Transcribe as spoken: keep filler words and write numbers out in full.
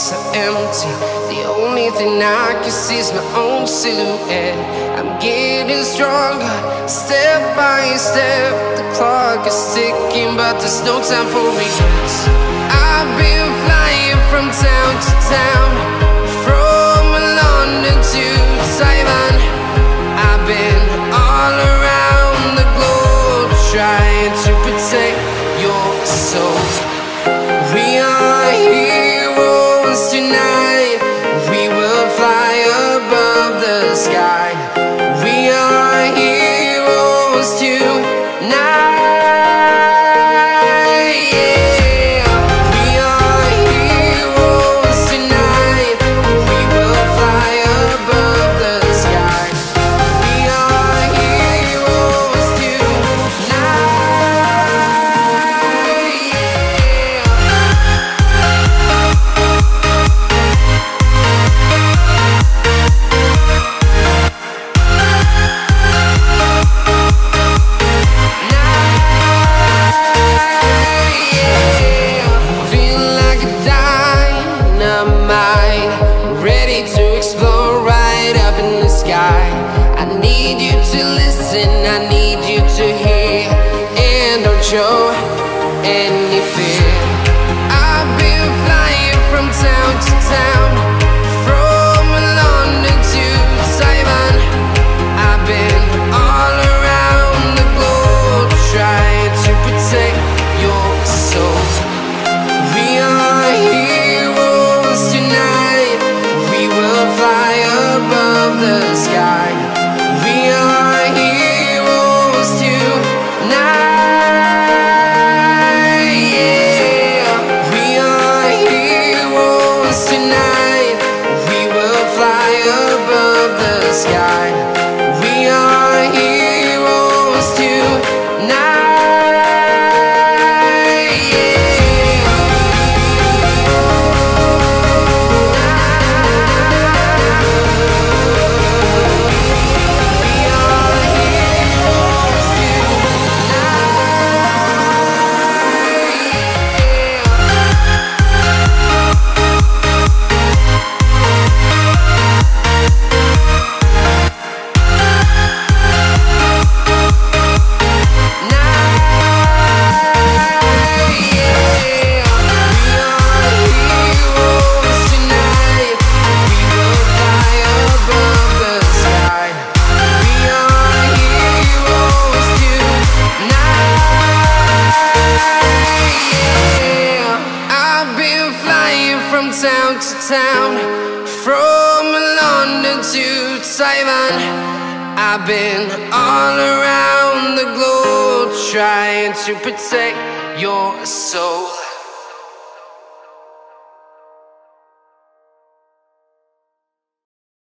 so empty. The only thing I can see is my own silhouette. I'm getting stronger, step by step. The clock is ticking, but there's no time for regrets. I've been flying from town to town, from London to Taiwan. I've been all around the globe, trying to protect your soul. We are heroes tonight. We will fly above the sky. We are heroes tonight. Yeah. We are heroes tonight. We will fly above the sky. We are heroes tonight. I need you to listen, I need you to hear, and don't show any fear. I've been flying from town to town, from London to Taiwan. I've been all around the globe, trying to protect your soul. We are heroes tonight. We will fly above the sky. We are heroes tonight. Yeah. We are heroes tonight. We will fly above the sky. We are heroes tonight. From town to town, from London to Taiwan. I've been all around the globe, trying to protect your soul.